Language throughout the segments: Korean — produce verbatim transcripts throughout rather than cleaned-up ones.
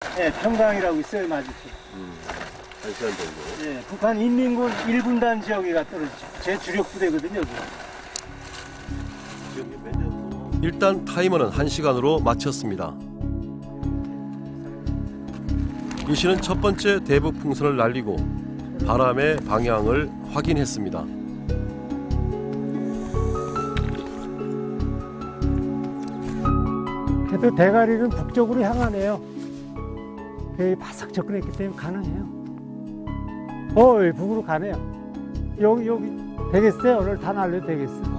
네, 평강이라고 있어요, 마주치. 음, 한 시간 정도. 네, 북한 인민군 일 군단 지역에가 떨어지죠. 제 주력 부대거든요. 일단 타이머는 한 시간으로 마쳤습니다. 이 씨는 첫 번째 대북 풍선을 날리고 바람의 방향을 확인했습니다. 그래도 대가리는 북쪽으로 향하네요. 여기 바싹 접근했기 때문에 가능해요. 어, 북으로 가네요. 여기, 여기 되겠어요? 오늘 다 날려도 되겠어요?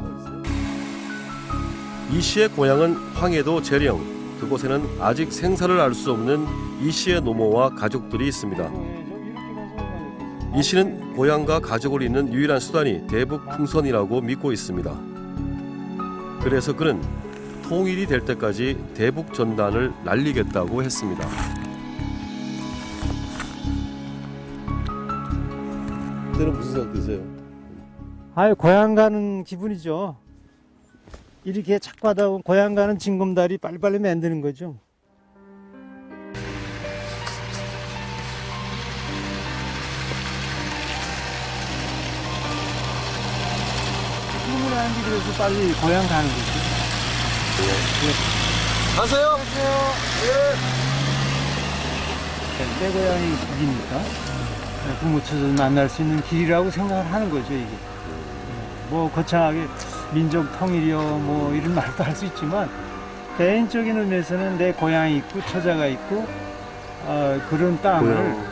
이 씨의 고향은 황해도 재령. 그곳에는 아직 생사를 알 수 없는 이 씨의 노모와 가족들이 있습니다. 이 씨는 고향과 가족을 잇는 유일한 수단이 대북 풍선이라고 믿고 있습니다. 그래서 그는 통일이 될 때까지 대북 전단을 날리겠다고 했습니다. 그때는 무슨 생각 드세요? 아유, 고향 가는 기분이죠. 이렇게 자꾸 하다 보면 고향 가는 징검다리 빨리빨리 만드는 거죠. 주문하는 게 그래서 빨리 고향 가는 거죠. 네. 가세요. 가세요. 네. 내 고향이 길이니까 부모 처를 만날 수 있는 길이라고 생각을 하는 거죠, 이게. 뭐 거창하게 민족 통일이요 뭐 이런 말도 할 수 있지만 개인적인 의미에서는 내 고향이 있고 처자가 있고 어, 그런 땅을 고향.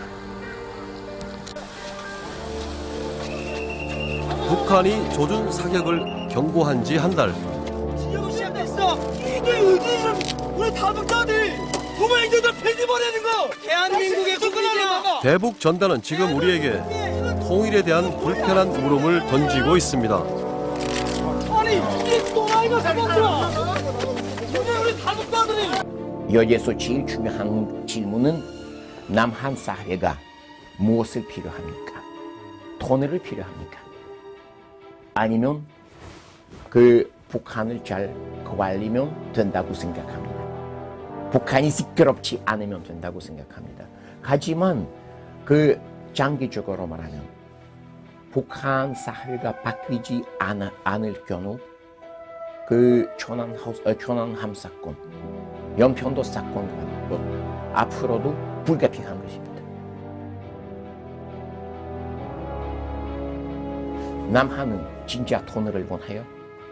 북한이 조준 사격을 경고한 지 한 달. 지금 시작됐어. 이게 의지는 우리 다국자들 도마인들도 편집보내는 거. 대한민국의 국민이야. 대북 전단은 지금 우리에게 통일에 대한 불편한 물음을 던지고 있습니다. 아니 이게 도마이가 사람들아. 이게 우리 다국자들이. 여기에서 제일 중요한 질문은 남한 사회가 무엇을 필요합니까? 통일을 필요합니까? 아니면 그 북한을 잘 관리면 된다고 생각합니다. 북한이 시끄럽지 않으면 된다고 생각합니다. 하지만 그 장기적으로 말하면 북한 사회가 바뀌지 않, 않을 경우 그 천안, 어, 천안함 사건, 연평도 사건 같은 것 앞으로도 불가피한 것입니다. 남한은 진짜 통일을 원해요?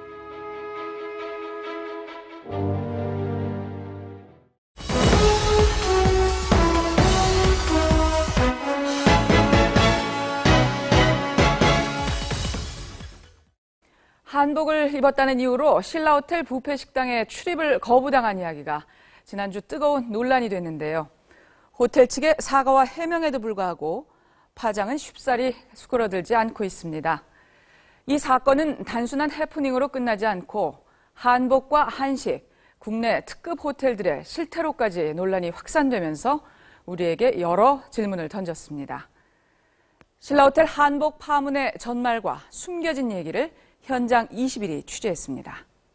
한복을 입었다는 이유로 신라호텔 뷔페 식당에 출입을 거부당한 이야기가 지난주 뜨거운 논란이 됐는데요. 호텔 측의 사과와 해명에도 불구하고 파장은 쉽사리 수그러들지 않고 있습니다. 이 사건은 단순한 해프닝으로 끝나지 않고 한복과 한식, 국내 특급 호텔들의 실태로까지 논란이 확산되면서 우리에게 여러 질문을 던졌습니다. 신라호텔 한복 파문의 전말과 숨겨진 얘기를 현장 이십 일이 취재했습니다.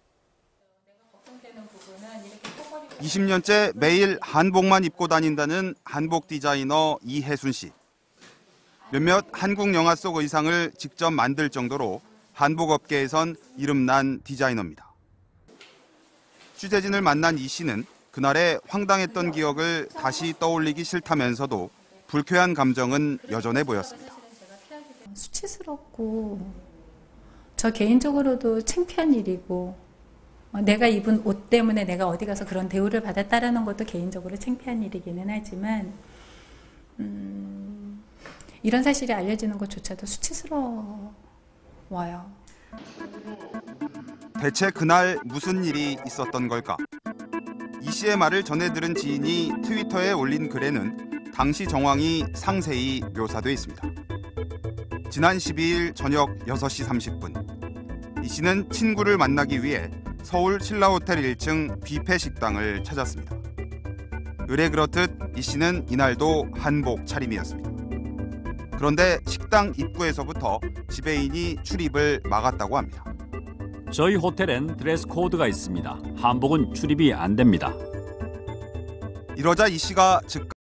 이십 년째 매일 한복만 입고 다닌다는 한복 디자이너 이혜순 씨. 몇몇 한국 영화 속 의상을 직접 만들 정도로 한복업계에선 이름난 디자이너입니다. 취재진을 만난 이 씨는 그날의 황당했던 기억을 다시 떠올리기 싫다면서도 불쾌한 감정은 여전해 보였습니다. 수치스럽고 저 개인적으로도 창피한 일이고 내가 입은 옷 때문에 내가 어디 가서 그런 대우를 받았다라는 것도 개인적으로 창피한 일이기는 하지만 음, 이런 사실이 알려지는 것조차도 수치스러워요. 대체 그날 무슨 일이 있었던 걸까? 이 씨의 말을 전해 들은 지인이 트위터에 올린 글에는 당시 정황이 상세히 묘사돼 있습니다. 지난 십이 일 저녁 여섯 시 삼십 분, 이 씨는 친구를 만나기 위해 서울 신라호텔 일 층 뷔페 식당을 찾았습니다. 의례 그렇듯 이 씨는 이날도 한복 차림이었습니다. 그런데 식당 입구에서부터 지배인이 출입을 막았다고 합니다. 저희 호텔엔 드레스 코드가 있습니다. 한복은 출입이 안 됩니다. 이러자 이 씨가 즉각